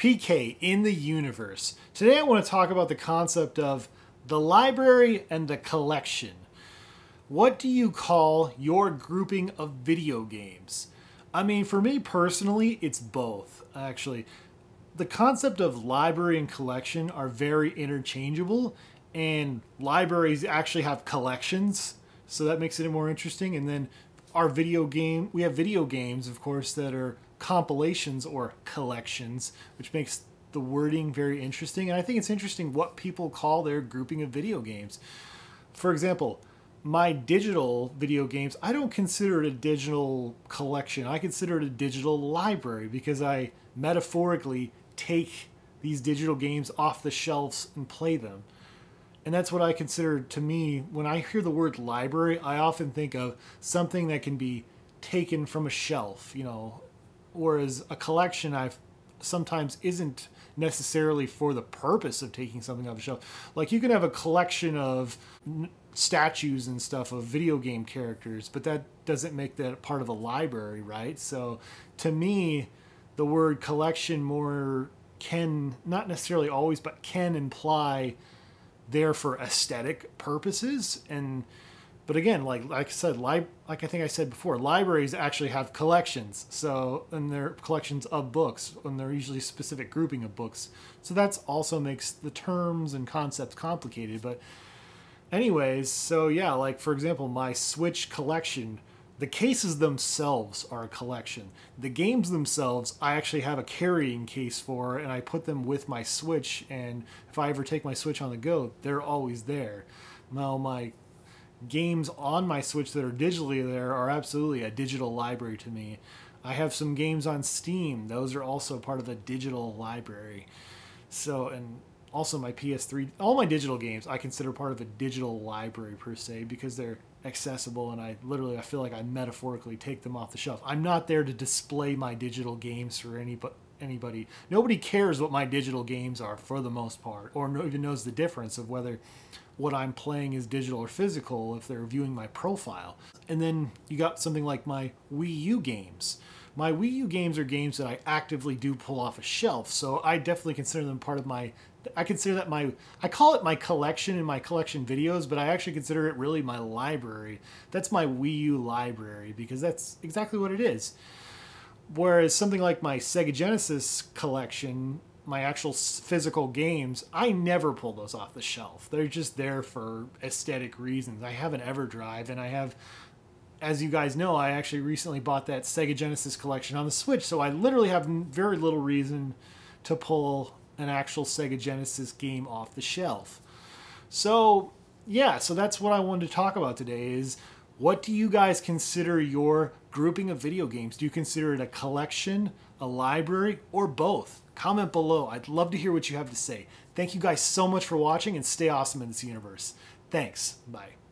PK in the universe. Today I want to talk about the concept of the library and the collection. What do you call your grouping of video games? I mean, for me personally, it's both, actually. The concept of library and collection are very interchangeable, and libraries actually have collections, so that makes it more interesting. And then we have video games, of course, that are compilations or collections, which makes the wording very interesting. And I think it's interesting what people call their grouping of video games. For example, my digital video games, I don't consider it a digital collection. I consider it a digital library because I metaphorically take these digital games off the shelves and play them. And that's what I consider, to me, when I hear the word library, I often think of something that can be taken from a shelf, whereas a collection I've sometimes isn't necessarily for the purpose of taking something off a shelf. Like, you can have a collection of statues and stuff of video game characters, but that doesn't make that part of a library, right? So to me, the word collection more can, not necessarily always, but can imply there for aesthetic purposes. But again, like I said, like I think I said before, libraries actually have collections. So, and they're collections of books, and they're usually a specific grouping of books. So that's also makes the terms and concepts complicated. But anyways, so yeah, like for example, my Switch collection, the cases themselves are a collection. The games themselves, I actually have a carrying case for, and I put them with my Switch, and if I ever take my Switch on the go, they're always there. Now, my games on my Switch that are digitally there are absolutely a digital library to me. I have some games on Steam. Those are also part of a digital library. So, and also my PS3, all my digital games I consider part of a digital library per se, because they're accessible, and I feel like I metaphorically take them off the shelf. I'm not there to display my digital games for anybody. Nobody cares what my digital games are for the most part, or even knows the difference of whether what I'm playing is digital or physical if they're viewing my profile. And then you got something like my Wii U games. My Wii U games are games that I actively do pull off a shelf, so I definitely consider them part of my, I call it my collection in my collection videos, but I actually consider it really my library. That's my Wii U library, because that's exactly what it is. Whereas something like my Sega Genesis collection, my actual physical games, I never pull those off the shelf. They're just there for aesthetic reasons. I have an EverDrive, and I have, as you guys know, I actually recently bought that Sega Genesis collection on the Switch, so I literally have very little reason to pull an actual Sega Genesis game off the shelf. So yeah, so that's what I wanted to talk about today is, what do you guys consider your grouping of video games? Do you consider it a collection, a library, or both? Comment below. I'd love to hear what you have to say. Thank you guys so much for watching, and stay awesome in this universe. Thanks. Bye.